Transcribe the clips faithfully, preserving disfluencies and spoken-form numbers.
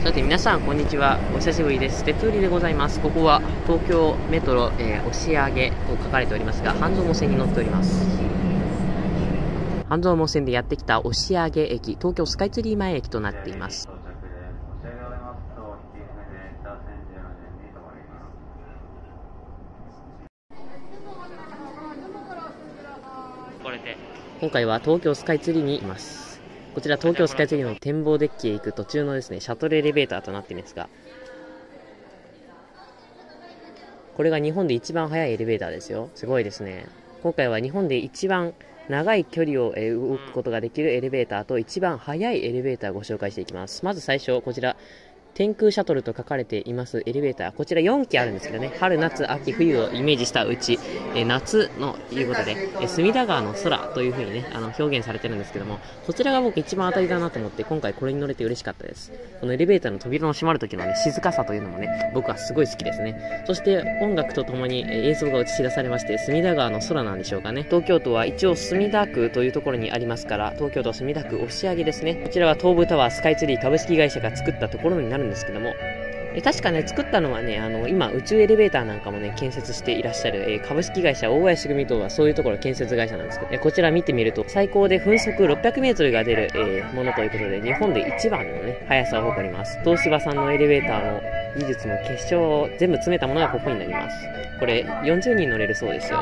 さて皆さんこんにちは、お久しぶりです。鉄売りでございます。ここは東京メトロ、えー、押上と書かれておりますが、半蔵門線に乗っております。半蔵門線でやってきた押上駅、東京スカイツリー前駅となっています。これで今回は東京スカイツリーにいます。こちら東京スカイツリーの展望デッキへ行く途中のですね、シャトルエレベーターとなっていますが、これが日本で一番速いエレベーターですよ。すごいですね。今回は日本で一番長い距離を動くことができるエレベーターと一番速いエレベーターをご紹介していきます。まず最初、こちら天空シャトルと書かれていますエレベーター、こちらよんきあるんですけどね、春夏秋冬をイメージしたうち、え夏のいうことで、え隅田川の空という風にね、あの表現されてるんですけども、こちらが僕一番当たりだなと思って、今回これに乗れて嬉しかったです。このエレベーターの扉の閉まる時のね、静かさというのもね、僕はすごい好きですね。そして音楽とともに映像が映し出されまして、隅田川の空なんでしょうかね。東京都は一応墨田区というところにありますから、東京都墨田区押上ですね。こちらは東武タワースカイツリー株式会社が作ったところになるんですけども、え確かね、作ったのはね、あの、今、宇宙エレベーターなんかもね、建設していらっしゃる、えー、株式会社大林組とはそういうところ建設会社なんですけど、えー、こちら見てみると、最高で分速ろっぴゃくメートルが出る、えー、ものということで、日本で一番のね、速さを誇ります。東芝さんのエレベーターの技術の結晶を全部詰めたものがここになります。これ、よんじゅうにん乗れるそうですよ。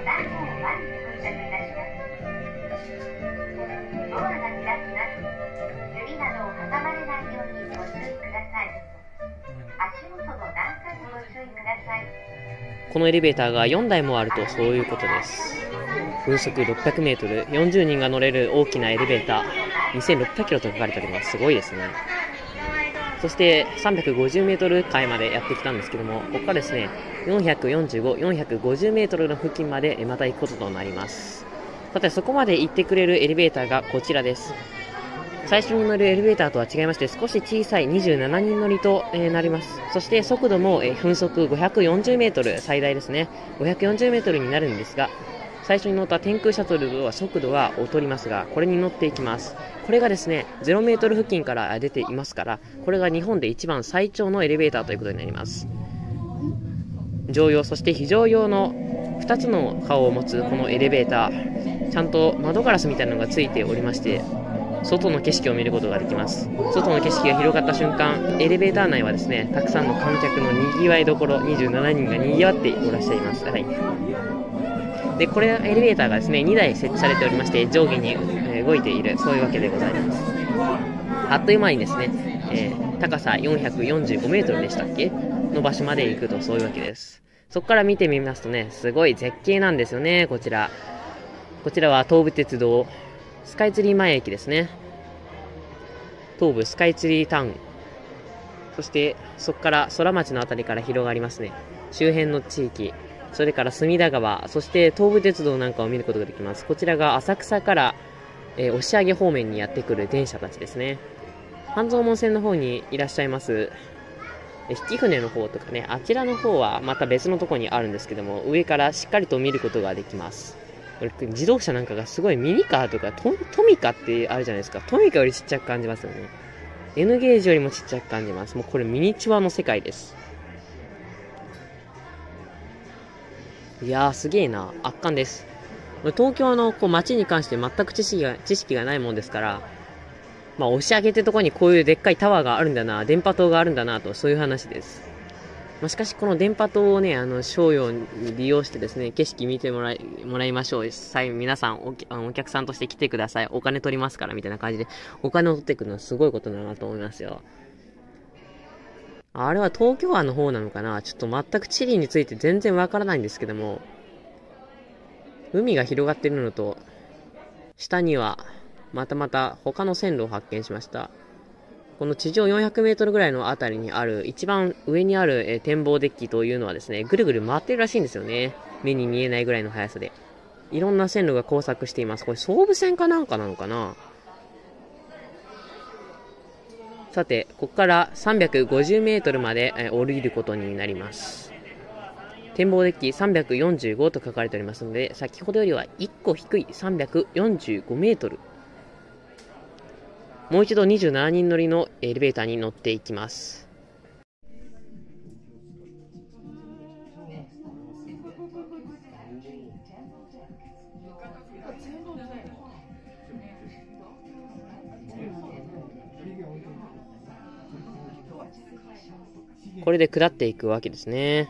このエレベーターがよんだいもあるとそういうことです。分速ろっぴゃくメートル、よんじゅうにんが乗れる大きなエレベーター、にせんろっぴゃくキロと書かれております。すごいですね。そしてさんびゃくごじゅうメートル階までやってきたんですけども、ここからですね、よんひゃくよんじゅうご、よんひゃくごじゅうメートルの付近までまた行くこととなります。さて、そこまで行ってくれるエレベーターがこちらです。最初に乗るエレベーターとは違いまして、少し小さいにじゅうななにん乗りと、えー、なります。そして速度も、えー、分速ごひゃくよんじゅうメートル、最大ですね。ごひゃくよんじゅうメートルになるんですが、最初に乗った天空シャトルは速度は劣りますが、これに乗っていきます。これがですね、ゼロメートル付近から出ていますから、これが日本で一番最長のエレベーターということになります。乗用、そして非常用のふたつの顔を持つこのエレベーター、ちゃんと窓ガラスみたいなのがついておりまして、外の景色を見ることができます。外の景色が広がった瞬間、エレベーター内はですね、たくさんの観客のにぎわいどころ、にじゅうななにんがにぎわっていらっしゃいます。はい。で、これエレベーターがですね、にだい設置されておりまして、上下に動いている、そういうわけでございます。あっという間にですね、えー、高さよんひゃくよんじゅうごメートルでしたっけの場所まで行くとそういうわけです。そこから見てみますとね、すごい絶景なんですよね、こちら。こちらは東武鉄道スカイツリー前駅ですね。東武スカイツリータウン。そしてそこから空町のあたりから広がりますね。周辺の地域、それから隅田川、そして東武鉄道なんかを見ることができます。こちらが浅草から、えー、押上方面にやってくる電車たちですね。半蔵門線の方にいらっしゃいます曳舟の方とかね、あちらの方はまた別のところにあるんですけども、上からしっかりと見ることができます。自動車なんかがすごいミニカーとかト, トミカってあるじゃないですか。トミカよりちっちゃく感じますよね。N ゲージよりもちっちゃく感じます。もうこれミニチュアの世界です。いやーすげーな、圧巻です。東京のこう街に関して全く知識が知識がないもんですから、まあ押し上げってとこにこういうでっかいタワーがあるんだな、電波塔があるんだなと、そういう話です。まあ、しかしこの電波塔をね、あの商用に利用してですね、景色見てもらいもらいましょう。最後皆さん お, あのお客さんとして来てください。お金取りますからみたいな感じで、お金を取っていくのはすごいことだなと思いますよ。あれは東京湾の方なのかな、ちょっと全く地理について全然わからないんですけども、海が広がっているのと、下にはまたまた他の線路を発見しました。この地上よんひゃくメートルぐらいのあたりにある、一番上にある、えー、展望デッキというのはですね、ぐるぐる回ってるらしいんですよね。目に見えないぐらいの速さで。いろんな線路が交錯しています。これ総武線かなんかなのかな。さて、ここからさんびゃくごじゅうメートルまで、えー、降りることになります。展望デッキさんびゃくよんじゅうごと書かれておりますので、先ほどよりはいっこ低いさんびゃくよんじゅうごメートル。 もう一度にじゅうななにん乗りのエレベーターに乗っていきます。これで下っていくわけですね。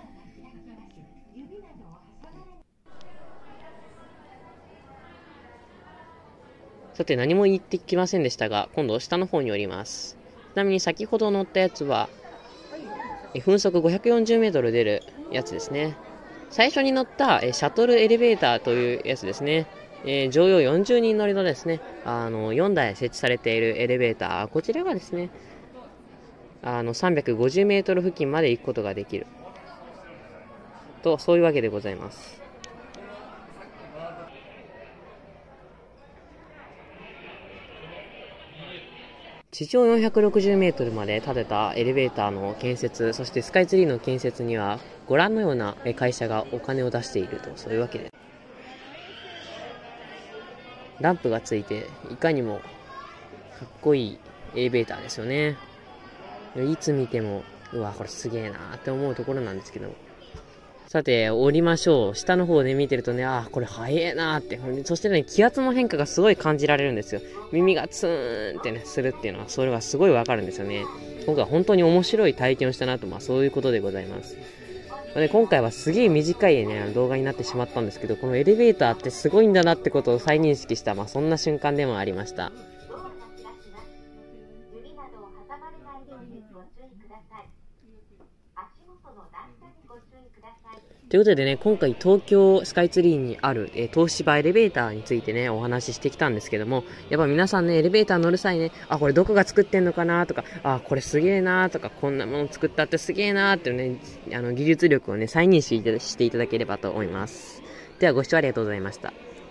さて、何も言ってきませんでしたが、今度下の方に降ります。ちなみに先ほど乗ったやつは、分速ごひゃくよんじゅうメートル出るやつですね。最初に乗ったシャトルエレベーターというやつですね。えー、乗用よんじゅうにん乗りのですね、あの、よんだい設置されているエレベーター。こちらがですね、あの、さんびゃくごじゅうメートル付近まで行くことができる。と、そういうわけでございます。地上よんひゃくろくじゅうメートルまで建てたエレベーターの建設、そしてスカイツリーの建設には、ご覧のような会社がお金を出していると、そういうわけで。ランプがついて、いかにもかっこいいエレベーターですよね。いつ見ても、うわ、これすげえなーって思うところなんですけど。さて、降りましょう。下の方で見てるとね、あー、これ速えなーって。そしてね、気圧の変化がすごい感じられるんですよ。耳がツーンってね、するっていうのは、それがすごいわかるんですよね。今回は本当に面白い体験をしたなと、まあそういうことでございます。まあね、今回はすげえ短いね、動画になってしまったんですけど、このエレベーターってすごいんだなってことを再認識した、まあそんな瞬間でもありました。ということでね、今回東京スカイツリーにある、えー、東芝エレベーターについてね、お話ししてきたんですけども、やっぱ皆さんね、エレベーター乗る際ね、あ、これどこが作ってんのかなとか、あ、これすげえなとか、こんなもの作ったってすげえなってね、あの、技術力をね、再認識していただければと思います。ではご視聴ありがとうございました。